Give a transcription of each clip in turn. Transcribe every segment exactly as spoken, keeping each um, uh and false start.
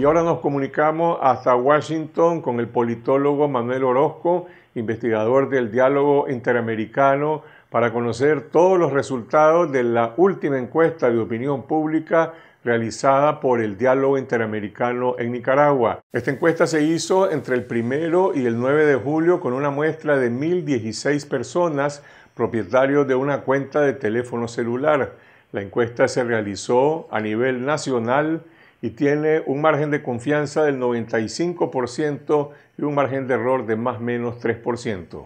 Y ahora nos comunicamos hasta Washington con el politólogo Manuel Orozco, investigador del diálogo interamericano, para conocer todos los resultados de la última encuesta de opinión pública realizada por el diálogo interamericano en Nicaragua. Esta encuesta se hizo entre el primero y el nueve de julio con una muestra de mil dieciséis personas propietarios de una cuenta de teléfono celular. La encuesta se realizó a nivel nacional y tiene un margen de confianza del noventa y cinco por ciento y un margen de error de más o menos tres por ciento.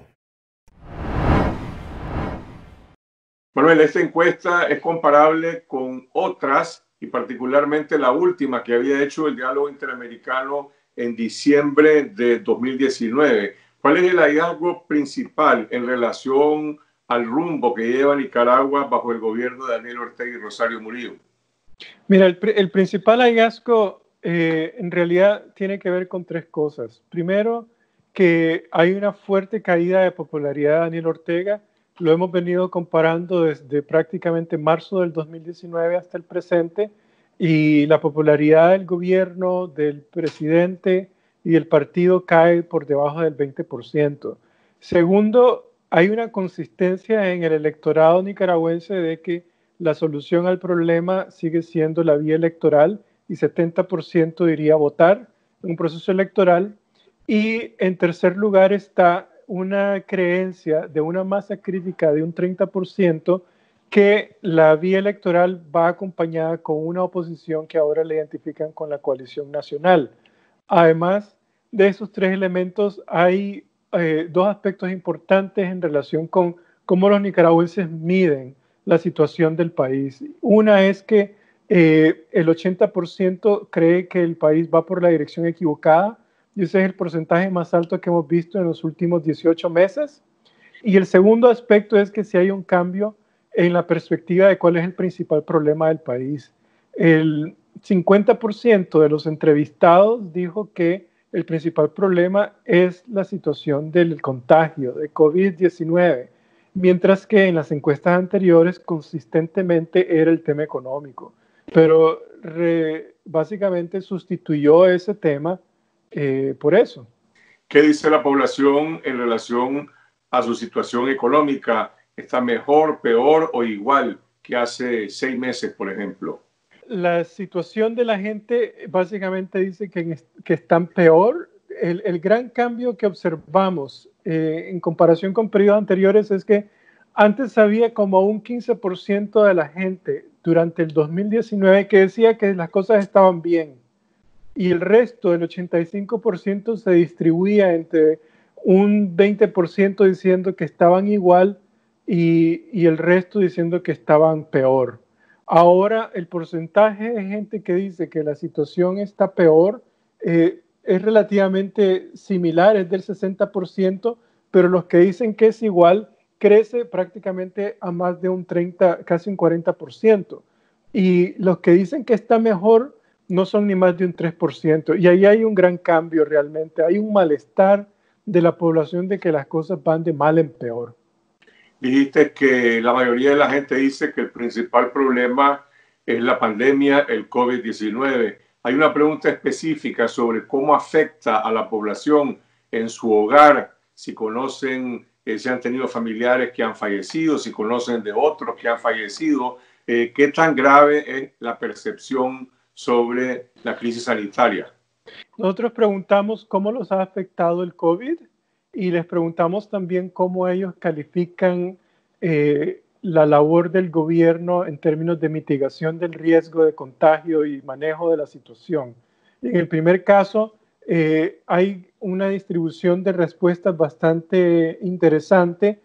Manuel, esta encuesta es comparable con otras y particularmente la última que había hecho el diálogo interamericano en diciembre de dos mil diecinueve. ¿Cuál es el hallazgo principal en relación al rumbo que lleva Nicaragua bajo el gobierno de Daniel Ortega y Rosario Murillo? Mira, el, el principal hallazgo eh, en realidad tiene que ver con tres cosas. Primero, que hay una fuerte caída de popularidad de Daniel Ortega. Lo hemos venido comparando desde prácticamente marzo del dos mil diecinueve hasta el presente, y la popularidad del gobierno, del presidente y del partido cae por debajo del veinte por ciento. Segundo, hay una consistencia en el electorado nicaragüense de que la solución al problema sigue siendo la vía electoral, y setenta por ciento diría votar en un proceso electoral. Y en tercer lugar está una creencia de una masa crítica de un treinta por ciento que la vía electoral va acompañada con una oposición que ahora le identifican con la coalición nacional. Además de esos tres elementos, hay eh, dos aspectos importantes en relación con cómo los nicaragüenses miden la situación del país. Una es que eh, el ochenta por ciento cree que el país va por la dirección equivocada, y ese es el porcentaje más alto que hemos visto en los últimos dieciocho meses. Y el segundo aspecto es que si hay un cambio en la perspectiva de cuál es el principal problema del país. El cincuenta por ciento de los entrevistados dijo que el principal problema es la situación del contagio de COVID diecinueve, mientras que en las encuestas anteriores consistentemente era el tema económico. Pero re, básicamente sustituyó ese tema eh, por eso. ¿Qué dice la población en relación a su situación económica? ¿Está mejor, peor o igual que hace seis meses, por ejemplo? La situación de la gente básicamente dice que, que están peor. El, el gran cambio que observamos eh, en comparación con periodos anteriores es que antes había como un quince por ciento de la gente durante el dos mil diecinueve que decía que las cosas estaban bien, y el resto, el ochenta y cinco por ciento, se distribuía entre un veinte por ciento diciendo que estaban igual y, y el resto diciendo que estaban peor. Ahora el porcentaje de gente que dice que la situación está peor eh, es relativamente similar, es del sesenta por ciento, pero los que dicen que es igual crece prácticamente a más de un treinta, casi un cuarenta por ciento. Y los que dicen que está mejor no son ni más de un tres por ciento. Y ahí hay un gran cambio realmente. Hay un malestar de la población de que las cosas van de mal en peor. Dijiste que la mayoría de la gente dice que el principal problema es la pandemia, el COVID diecinueve. Hay una pregunta específica sobre cómo afecta a la población en su hogar, si conocen, eh, si han tenido familiares que han fallecido, si conocen de otros que han fallecido, eh, qué tan grave es la percepción sobre la crisis sanitaria. Nosotros preguntamos cómo los ha afectado el COVID, y les preguntamos también cómo ellos califican eh, la labor del gobierno en términos de mitigación del riesgo de contagio y manejo de la situación. En el primer caso, eh, hay una distribución de respuestas bastante interesante.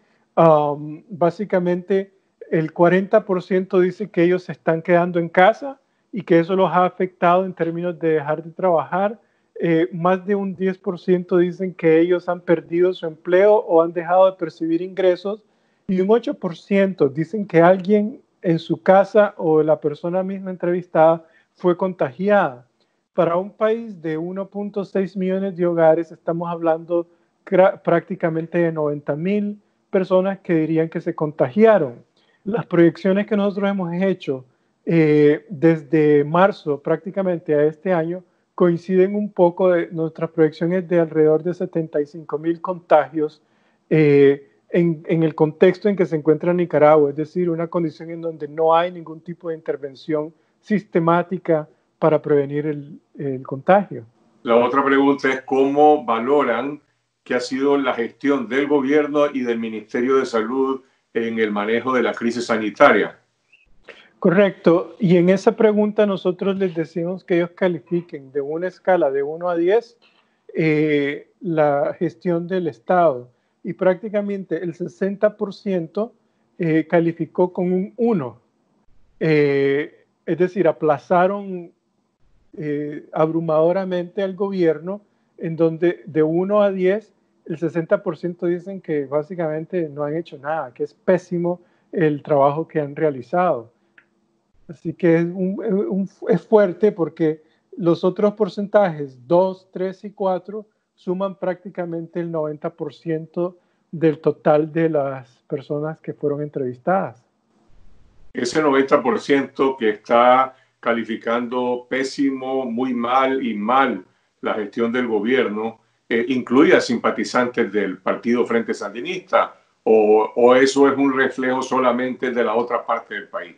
Um, básicamente, el cuarenta por ciento dice que ellos se están quedando en casa y que eso los ha afectado en términos de dejar de trabajar. Eh, más de un diez por ciento dicen que ellos han perdido su empleo o han dejado de percibir ingresos, y un ocho por ciento dicen que alguien en su casa o la persona misma entrevistada fue contagiada. Para un país de uno punto seis millones de hogares, estamos hablando prácticamente de noventa mil personas que dirían que se contagiaron. Las proyecciones que nosotros hemos hecho eh, desde marzo prácticamente a este año coinciden un poco. De, nuestras proyecciones de alrededor de setenta y cinco mil contagios eh, en, en el contexto en que se encuentra Nicaragua, es decir, una condición en donde no hay ningún tipo de intervención sistemática para prevenir el, el contagio. La otra pregunta es cómo valoran que ha sido la gestión del gobierno y del Ministerio de Salud en el manejo de la crisis sanitaria. Correcto. Y en esa pregunta nosotros les decimos que ellos califiquen de una escala de uno a diez eh, la gestión del Estado. Y prácticamente el sesenta por ciento eh, calificó con un uno. Eh, es decir, aplazaron eh, abrumadoramente al gobierno, en donde de uno a diez, el sesenta por ciento dicen que básicamente no han hecho nada, que es pésimo el trabajo que han realizado. Así que es, un, un, es fuerte porque los otros porcentajes, dos, tres y cuatro, suman prácticamente el noventa por ciento del total de las personas que fueron entrevistadas. Ese noventa por ciento que está calificando pésimo, muy mal y mal la gestión del gobierno, eh, ¿incluye a simpatizantes del Partido Frente Sandinista o, o eso es un reflejo solamente de la otra parte del país?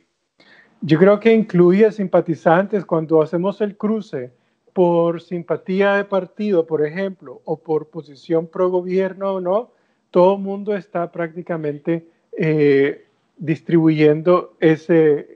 Yo creo que incluye simpatizantes. Cuando hacemos el cruce por simpatía de partido, por ejemplo, o por posición pro gobierno o no, todo el mundo está prácticamente eh, distribuyendo ese,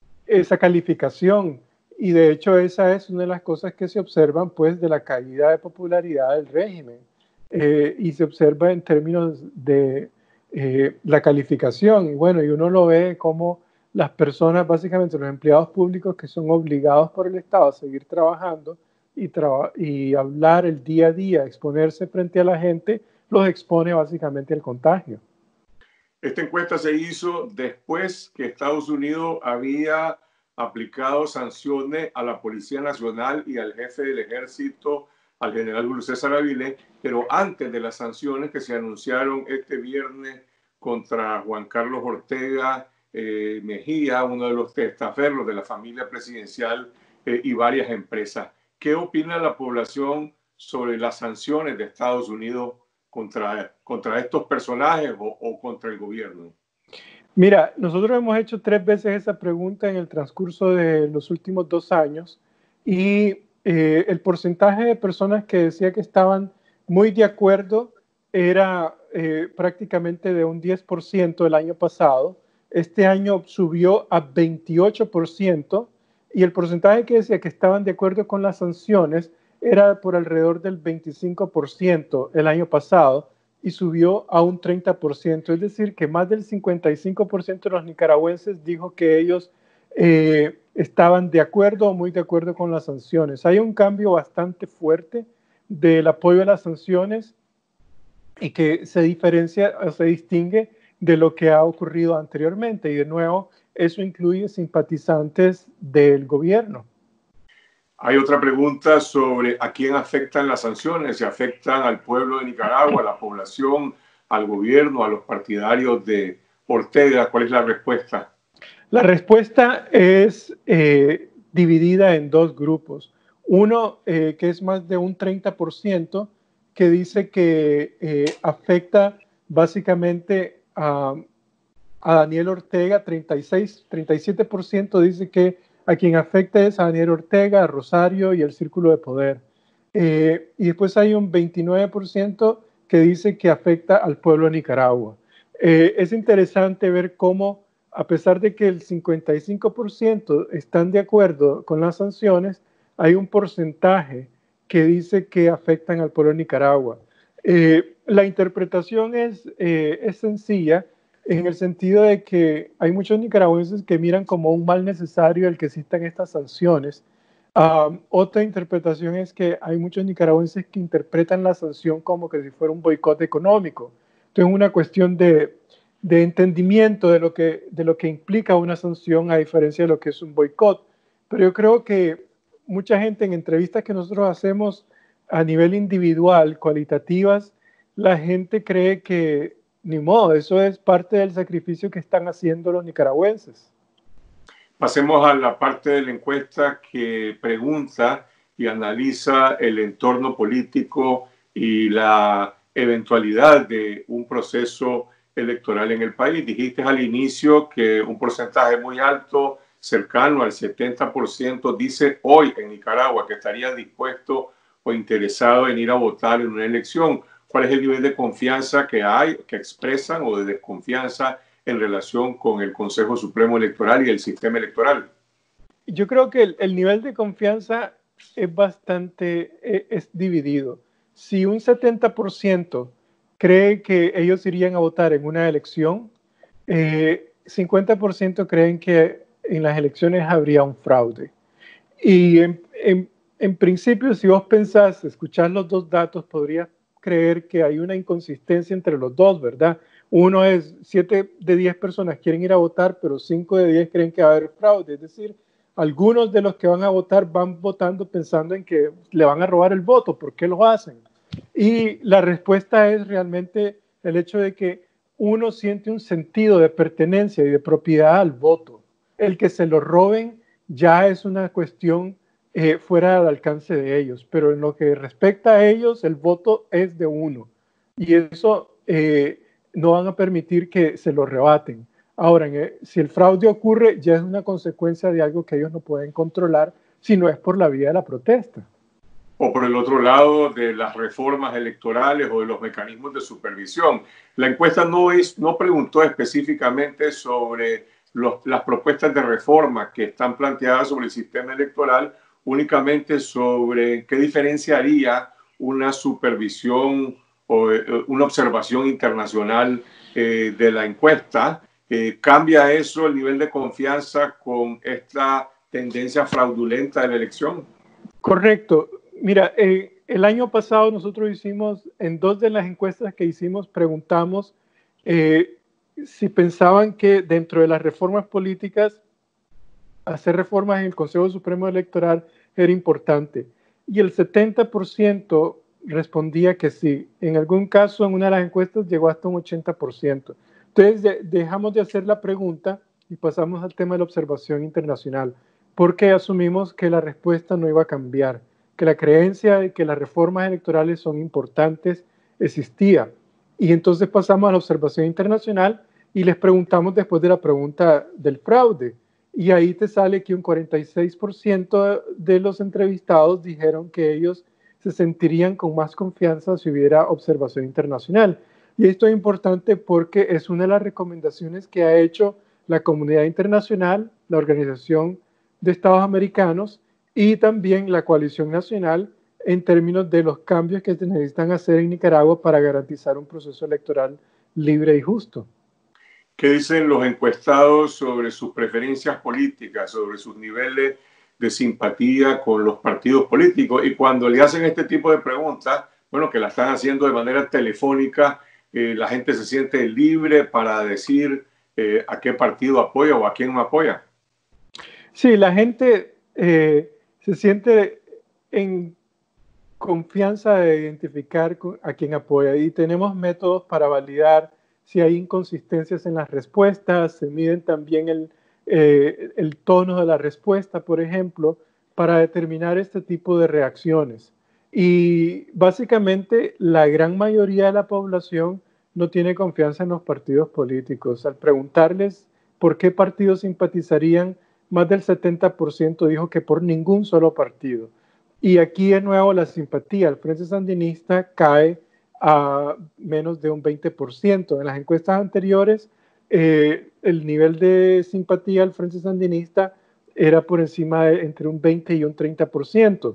esa calificación. Y de hecho esa es una de las cosas que se observan pues de la caída de popularidad del régimen. Eh, y se observa en términos de eh, la calificación. Y bueno, y uno lo ve como las personas, básicamente los empleados públicos que son obligados por el Estado a seguir trabajando y, traba y hablar el día a día, exponerse frente a la gente, los expone básicamente al contagio. Esta encuesta se hizo después que Estados Unidos había aplicado sanciones a la Policía Nacional y al jefe del ejército, al general Julio César Avilés, pero antes de las sanciones que se anunciaron este viernes contra Juan Carlos Ortega eh, Mejía, uno de los testaferros de la familia presidencial eh, y varias empresas. ¿Qué opina la población sobre las sanciones de Estados Unidos contra, contra estos personajes o, o contra el gobierno? Mira, nosotros hemos hecho tres veces esa pregunta en el transcurso de los últimos dos años y eh, el porcentaje de personas que decía que estaban muy de acuerdo era eh, prácticamente de un diez por ciento el año pasado. Este año subió a veintiocho por ciento y el porcentaje que decía que estaban de acuerdo con las sanciones era por alrededor del veinticinco por ciento el año pasado y subió a un treinta por ciento. Es decir, que más del cincuenta y cinco por ciento de los nicaragüenses dijo que ellos eh, estaban de acuerdo o muy de acuerdo con las sanciones. Hay un cambio bastante fuerte del apoyo a las sanciones y que se diferencia o se distingue de lo que ha ocurrido anteriormente. Y de nuevo, eso incluye simpatizantes del gobierno. Hay otra pregunta sobre a quién afectan las sanciones, si afectan al pueblo de Nicaragua, a la población, al gobierno, a los partidarios de Ortega. ¿Cuál es la respuesta? La respuesta es eh, dividida en dos grupos. Uno eh, que es más de un treinta por ciento que dice que eh, afecta básicamente a, a Daniel Ortega, treinta y seis, treinta y siete por ciento dice que a quien afecta es a Daniel Ortega, a Rosario y el Círculo de Poder. Eh, y después hay un veintinueve por ciento que dice que afecta al pueblo de Nicaragua. Eh, es interesante ver cómo, a pesar de que el cincuenta y cinco por ciento están de acuerdo con las sanciones, hay un porcentaje que dice que afectan al pueblo de Nicaragua. Eh, la interpretación es, eh, es sencilla, en el sentido de que hay muchos nicaragüenses que miran como un mal necesario el que existan estas sanciones. Um, otra interpretación es que hay muchos nicaragüenses que interpretan la sanción como que si fuera un boicot económico. Entonces, es una cuestión de, de entendimiento de lo, que, de lo que implica una sanción a diferencia de lo que es un boicot. Pero yo creo que mucha gente en entrevistas que nosotros hacemos a nivel individual, cualitativas, la gente cree que ni modo, eso es parte del sacrificio que están haciendo los nicaragüenses. Pasemos a la parte de la encuesta que pregunta y analiza el entorno político y la eventualidad de un proceso electoral en el país. Dijiste al inicio que un porcentaje muy alto, cercano al setenta por ciento, dice hoy en Nicaragua que estaría dispuesto o interesado en ir a votar en una elección. ¿Cuál es el nivel de confianza que hay, que expresan, o de desconfianza en relación con el Consejo Supremo Electoral y el sistema electoral? Yo creo que el, el nivel de confianza es bastante, es, es dividido. Si un setenta por ciento cree que ellos irían a votar en una elección, eh, cincuenta por ciento creen que en las elecciones habría un fraude. Y en, en, en principio, si vos pensás, escuchar los dos datos, podrías creer que hay una inconsistencia entre los dos, ¿verdad? Uno es siete de diez personas quieren ir a votar, pero cinco de diez creen que va a haber fraude. Es decir, algunos de los que van a votar van votando pensando en que le van a robar el voto. ¿Por qué lo hacen? Y la respuesta es realmente el hecho de que uno siente un sentido de pertenencia y de propiedad al voto. El que se lo roben ya es una cuestión eh, fuera del alcance de ellos, pero en lo que respecta a ellos, el voto es de uno. Y eso eh, no van a permitir que se lo rebaten. Ahora, eh, si el fraude ocurre, ya es una consecuencia de algo que ellos no pueden controlar, si no es por la vía de la protesta. O por el otro lado, de las reformas electorales o de los mecanismos de supervisión. La encuesta no, es, no preguntó específicamente sobre los, las propuestas de reforma que están planteadas sobre el sistema electoral, únicamente sobre qué diferencia haría una supervisión o eh, una observación internacional eh, de la encuesta. Eh, ¿Cambia eso el nivel de confianza con esta tendencia fraudulenta de la elección? Correcto. Mira, eh, el año pasado nosotros hicimos, en dos de las encuestas que hicimos, preguntamos eh, si pensaban que dentro de las reformas políticas, hacer reformas en el Consejo Supremo Electoral era importante. Y el setenta por ciento respondía que sí. En algún caso, en una de las encuestas, llegó hasta un ochenta por ciento. Entonces, de, dejamos de hacer la pregunta y pasamos al tema de la observación internacional, porque asumimos que la respuesta no iba a cambiar, que la creencia de que las reformas electorales son importantes existía. Y entonces pasamos a la observación internacional y les preguntamos después de la pregunta del fraude. Y ahí te sale que un cuarenta y seis por ciento de los entrevistados dijeron que ellos se sentirían con más confianza si hubiera observación internacional. Y esto es importante porque es una de las recomendaciones que ha hecho la comunidad internacional, la Organización de Estados Americanos y también la Coalición Nacional en términos de los cambios que se necesitan hacer en Nicaragua para garantizar un proceso electoral libre y justo. ¿Qué dicen los encuestados sobre sus preferencias políticas, sobre sus niveles de simpatía con los partidos políticos? Y cuando le hacen este tipo de preguntas, bueno, que la están haciendo de manera telefónica, eh, la gente se siente libre para decir eh, a qué partido apoya o a quién no apoya. Sí, la gente eh, se siente en confianza de identificar a quién apoya y tenemos métodos para validar si hay inconsistencias en las respuestas, se miden también el, eh, el tono de la respuesta, por ejemplo, para determinar este tipo de reacciones. Y básicamente la gran mayoría de la población no tiene confianza en los partidos políticos. Al preguntarles por qué partidos simpatizarían, más del setenta por ciento dijo que por ningún solo partido. Y aquí de nuevo la simpatía al Frente Sandinista cae a menos de un veinte por ciento. En las encuestas anteriores, eh, el nivel de simpatía al Frente Sandinista era por encima de entre un veinte y un treinta por ciento.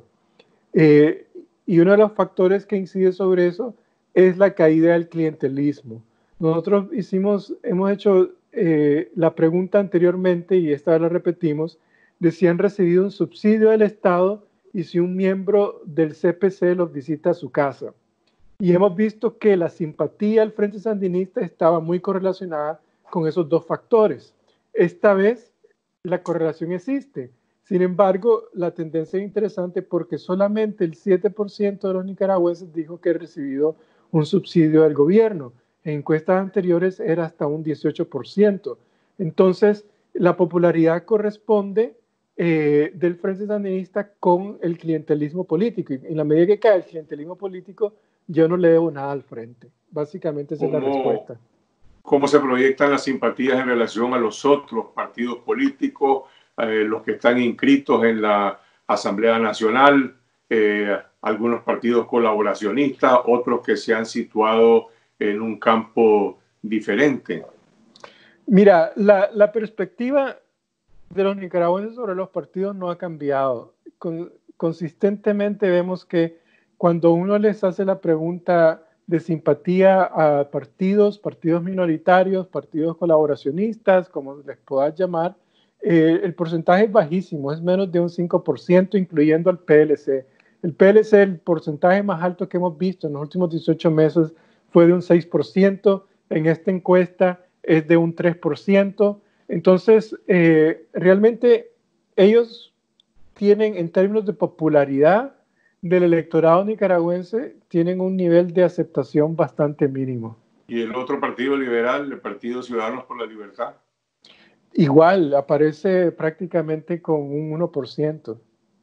Eh, y uno de los factores que incide sobre eso es la caída del clientelismo. Nosotros hicimos, hemos hecho eh, la pregunta anteriormente y esta vez la repetimos, de si han recibido un subsidio del Estado y si un miembro del C P C los visita a su casa. Y hemos visto que la simpatía al Frente Sandinista estaba muy correlacionada con esos dos factores. Esta vez la correlación existe. Sin embargo, la tendencia es interesante porque solamente el siete por ciento de los nicaragüenses dijo que ha recibido un subsidio del gobierno. En encuestas anteriores era hasta un dieciocho por ciento. Entonces, la popularidad corresponde eh, del Frente Sandinista con el clientelismo político. Y en la medida que cae el clientelismo político, yo no le debo nada al Frente. Básicamente esa es la ¿Cómo, respuesta. cómo se proyectan las simpatías en relación a los otros partidos políticos, eh, los que están inscritos en la Asamblea Nacional, eh, algunos partidos colaboracionistas, otros que se han situado en un campo diferente? Mira, la, la perspectiva de los nicaragüenses sobre los partidos no ha cambiado. Con, consistentemente vemos que cuando uno les hace la pregunta de simpatía a partidos, partidos minoritarios, partidos colaboracionistas, como les puedas llamar, eh, el porcentaje es bajísimo, es menos de un cinco por ciento, incluyendo al P L C. El P L C, el porcentaje más alto que hemos visto en los últimos dieciocho meses fue de un seis por ciento, en esta encuesta es de un tres por ciento. Entonces, eh, realmente ellos tienen, en términos de popularidad del electorado nicaragüense, tienen un nivel de aceptación bastante mínimo. ¿Y el otro partido liberal, el Partido Ciudadanos por la Libertad? Igual, aparece prácticamente con un uno por ciento.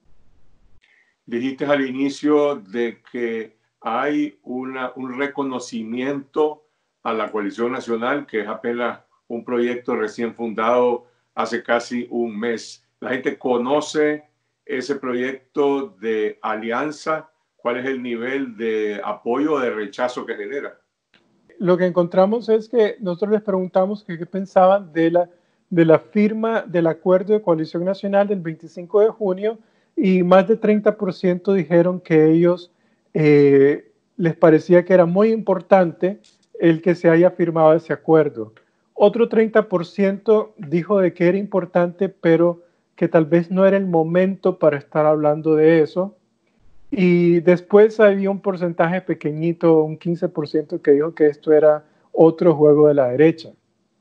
Dijiste al inicio de que hay una, un reconocimiento a la coalición nacional, que es apenas un proyecto recién fundado hace casi un mes. La gente conoce ese proyecto de alianza. ¿Cuál es el nivel de apoyo o de rechazo que genera? Lo que encontramos es que nosotros les preguntamos qué pensaban de la, de la firma del acuerdo de coalición nacional del veinticinco de junio y más de treinta por ciento dijeron que ellos eh, les parecía que era muy importante el que se haya firmado ese acuerdo. Otro treinta por ciento dijo de que era importante, pero que tal vez no era el momento para estar hablando de eso. Y después había un porcentaje pequeñito, un quince por ciento, que dijo que esto era otro juego de la derecha.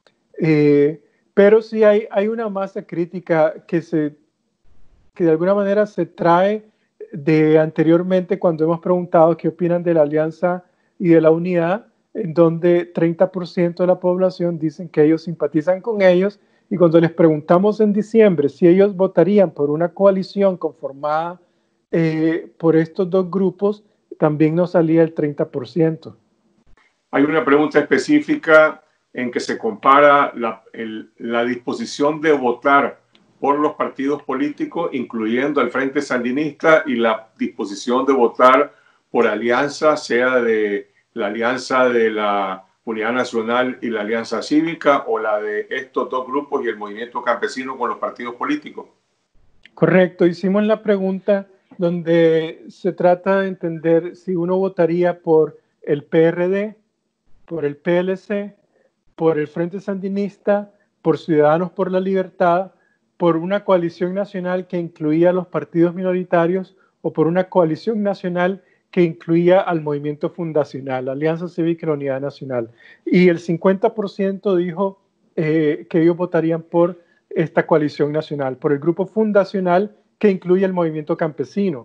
Eh, pero sí hay, hay una masa crítica que, se, que de alguna manera se trae de anteriormente cuando hemos preguntado qué opinan de la alianza y de la unidad, en donde treinta por ciento de la población dicen que ellos simpatizan con ellos, y cuando les preguntamos en diciembre si ellos votarían por una coalición conformada eh, por estos dos grupos, también nos salía el treinta por ciento. Hay una pregunta específica en que se compara la, el, la disposición de votar por los partidos políticos, incluyendo al Frente Sandinista, y la disposición de votar por alianza, sea de la alianza de la Unidad Nacional y la Alianza Cívica, o la de estos dos grupos y el movimiento campesino con los partidos políticos. Correcto, hicimos la pregunta donde se trata de entender si uno votaría por el P R D, por el P L C, por el Frente Sandinista, por Ciudadanos por la Libertad, por una coalición nacional que incluía a los partidos minoritarios o por una coalición nacional que incluía al movimiento fundacional, la Alianza Cívica y la Unidad Nacional. Y el cincuenta por ciento dijo eh, que ellos votarían por esta coalición nacional, por el grupo fundacional que incluye el movimiento campesino.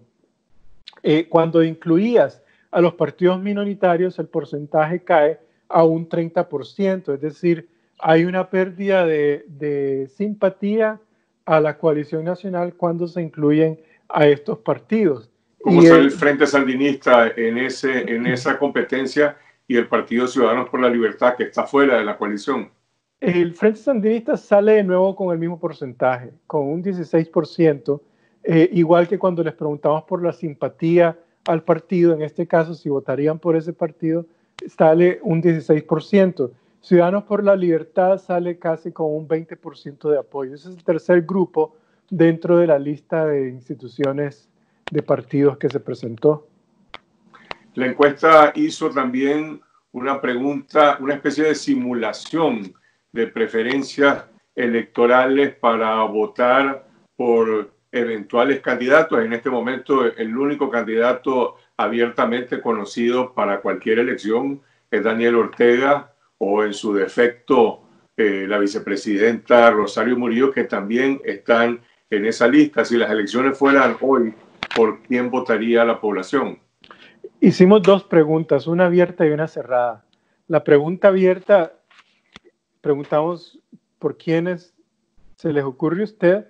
Eh, cuando incluías a los partidos minoritarios, el porcentaje cae a un treinta por ciento, es decir, hay una pérdida de, de simpatía a la coalición nacional cuando se incluyen a estos partidos. ¿Cómo y sale el, el Frente Sandinista en, ese, en esa competencia y el Partido Ciudadanos por la Libertad, que está fuera de la coalición? El Frente Sandinista sale de nuevo con el mismo porcentaje, con un dieciséis por ciento, eh, igual que cuando les preguntamos por la simpatía al partido, en este caso si votarían por ese partido, sale un dieciséis por ciento. Ciudadanos por la Libertad sale casi con un veinte por ciento de apoyo. Ese es el tercer grupo dentro de la lista de instituciones de partidos que se presentó. La encuesta hizo también una pregunta, una especie de simulación de preferencias electorales para votar por eventuales candidatos. En este momento, el único candidato abiertamente conocido para cualquier elección es Daniel Ortega, o en su defecto eh, la vicepresidenta Rosario Murillo, que también están en esa lista. Si las elecciones fueran hoy, ¿por quién votaría la población? Hicimos dos preguntas, una abierta y una cerrada. La pregunta abierta, preguntamos por quiénes se les ocurre a usted,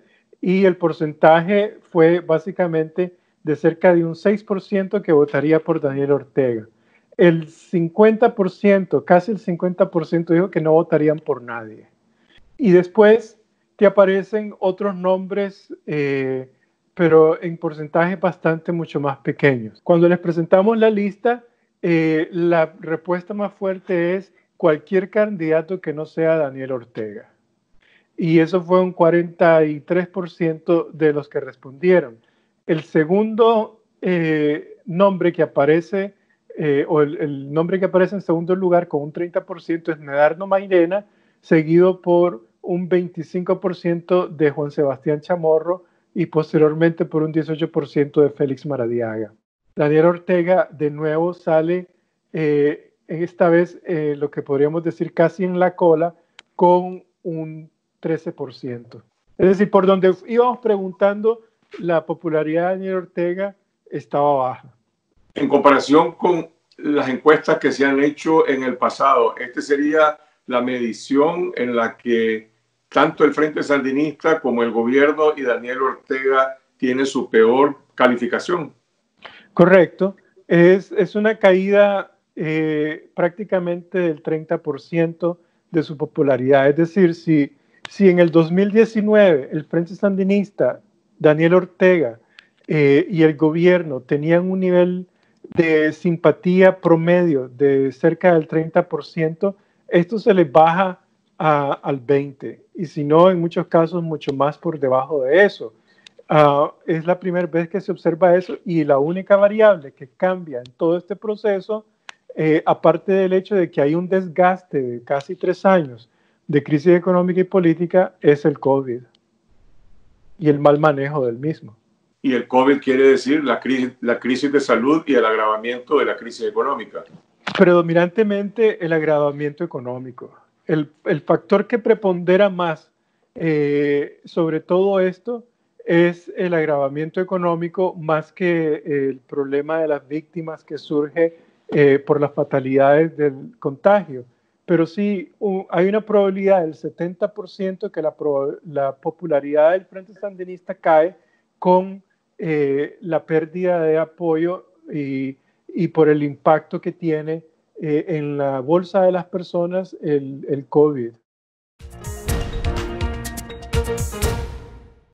y el porcentaje fue básicamente de cerca de un seis por ciento que votaría por Daniel Ortega. El cincuenta por ciento, casi el cincuenta por ciento dijo que no votarían por nadie. Y después te aparecen otros nombres, eh, pero en porcentajes bastante mucho más pequeños. Cuando les presentamos la lista, eh, la respuesta más fuerte es cualquier candidato que no sea Daniel Ortega. Y eso fue un cuarenta y tres por ciento de los que respondieron. El segundo eh, nombre que aparece, eh, o el, el nombre que aparece en segundo lugar con un treinta por ciento es Medardo Mairena, seguido por un veinticinco por ciento de Juan Sebastián Chamorro y posteriormente por un dieciocho por ciento de Félix Maradiaga. Daniel Ortega de nuevo sale, eh, esta vez eh, lo que podríamos decir casi en la cola, con un trece por ciento. Es decir, por donde íbamos preguntando, la popularidad de Daniel Ortega estaba baja. En comparación con las encuestas que se han hecho en el pasado, ¿esta sería la medición en la que tanto el Frente Sandinista como el gobierno y Daniel Ortega tiene su peor calificación? Correcto. Es, es una caída eh, prácticamente del treinta por ciento de su popularidad. Es decir, si, si en el dos mil diecinueve el Frente Sandinista, Daniel Ortega eh, y el gobierno tenían un nivel de simpatía promedio de cerca del treinta por ciento, esto se les baja a, al veinte por ciento, y si no, en muchos casos mucho más por debajo de eso. Uh, es la primera vez que se observa eso, y la única variable que cambia en todo este proceso, eh, aparte del hecho de que hay un desgaste de casi tres años de crisis económica y política, es el COVID y el mal manejo del mismo. Y el COVID quiere decir la crisis, la crisis de salud y el agravamiento de la crisis económica. Predominantemente el agravamiento económico. El, el factor que prepondera más eh, sobre todo esto es el agravamiento económico, más que el problema de las víctimas que surge eh, por las fatalidades del contagio. Pero sí, un, hay una probabilidad del setenta por ciento que la, la popularidad del Frente Sandinista cae con eh, la pérdida de apoyo y, y por el impacto que tiene eh, en la bolsa de las personas el, el COVID.